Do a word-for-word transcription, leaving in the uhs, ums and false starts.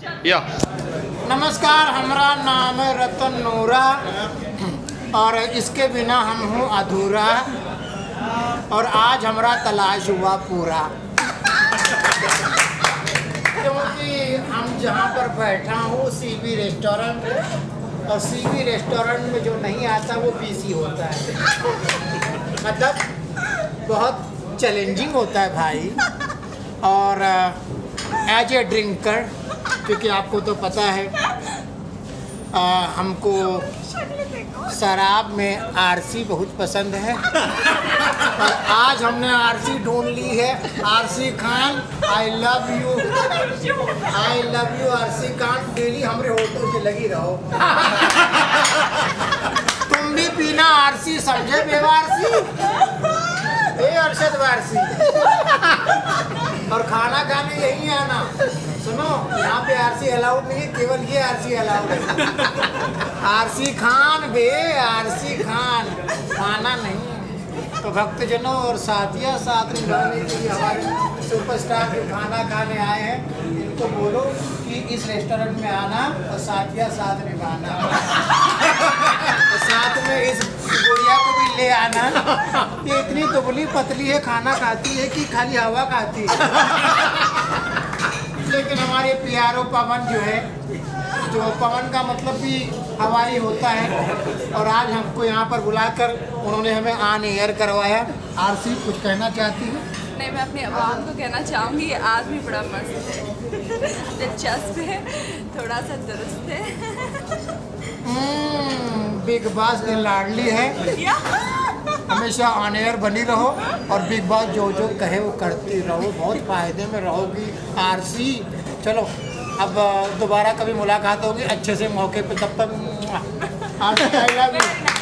या नमस्कार, हमारा नाम है रतन नूरा और इसके बिना हम हूँ अधूरा और आज हमारा तलाश हुआ पूरा, क्योंकि हम जहाँ पर बैठा हूँ सीबी रेस्टोरेंट, और सीबी रेस्टोरेंट में जो नहीं आता वो पीसी होता है। मतलब बहुत चैलेंजिंग होता है भाई। और एज ए ड्रिंकर, क्योंकि आपको तो पता है आ, हमको शराब में आरसी बहुत पसंद है और आज हमने आरसी ढूंढ ली है। RC Khan, I love you, I love you RC Khan. Daily हमारे होटल से लगी रहो। तुम भी पीना आरसी, समझे बेवारसी, ए अरशद वारसी। और खाना खाने यही आना। सुनो, यहाँ पे आरसी अलाउड नहीं है, केवल ये आरसी अलाउड है। आरसी खान बे, आरसी खान, खाना नहीं। तो भक्तजनों और साथिया, साथ निभाने के लिए हमारे सुपरस्टार जो खाना खाने आए हैं, इनको बोलो कि इस रेस्टोरेंट में आना और साथिया साथ निभाना। और साथ में इस गुड़िया को भी ले आना। ये इतनी दुबली पतली है, खाना खाती है कि खाली हवा खाती है। लेकिन हमारे प्यारो पवन जो है, जो पवन का मतलब भी हवाई होता है, और आज हमको यहाँ पर बुलाकर उन्होंने हमें ऑन एयर करवाया। आरसी कुछ कहना चाहती है? नहीं, मैं अपनी आवाम को कहना चाहूँगी, आज भी बड़ा मस्त है, दिलचस्प है, थोड़ा सा दुरुस्त है। बिग बॉस की लाडली है, हमेशा ऑन एयर बनी रहो और बिग बॉस जो जो कहे वो करती रहो, बहुत फायदे में रहोगी आरसी। चलो अब दोबारा कभी मुलाकात होगी अच्छे से मौके पे, तब तक आरसी आई लव यू।